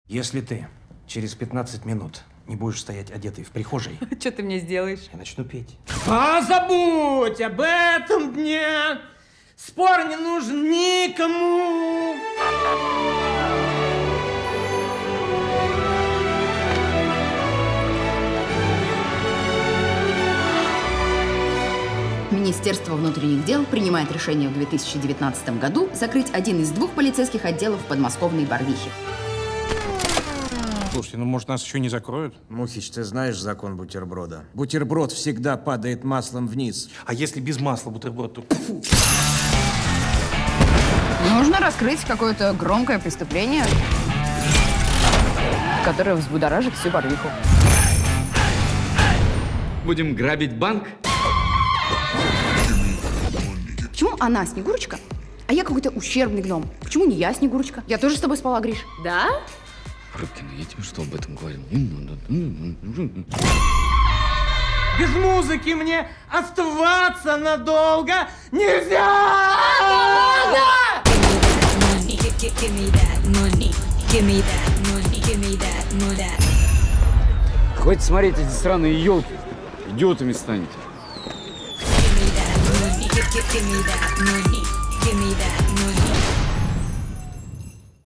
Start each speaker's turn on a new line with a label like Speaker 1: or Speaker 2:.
Speaker 1: Если ты через 15 минут не будешь стоять одетый в прихожей,
Speaker 2: что ты мне сделаешь?
Speaker 1: Я начну петь.
Speaker 3: А забудь об этом дне, спор не нужен никому.
Speaker 4: Министерство внутренних дел принимает решение в 2019 году закрыть один из 2 полицейских отделов подмосковной Барвихи.
Speaker 1: Слушайте, ну может нас еще не закроют?
Speaker 5: Мухич, ты знаешь закон бутерброда? Бутерброд всегда падает маслом вниз.
Speaker 1: А если без масла бутерброд, то...
Speaker 4: Нужно раскрыть какое-то громкое преступление, которое взбудоражит всю Барвиху.
Speaker 6: Будем грабить банк?
Speaker 4: Почему она Снегурочка, а я какой-то ущербный гном? Почему не я Снегурочка? Я тоже с тобой спала, Гриш.
Speaker 2: Да?
Speaker 6: Рыбкина, я тебе что об этом говорил?
Speaker 3: Без музыки мне оставаться надолго нельзя!
Speaker 6: Хватит смотреть эти сраные елки. Идиотами станете.
Speaker 7: Give me that money.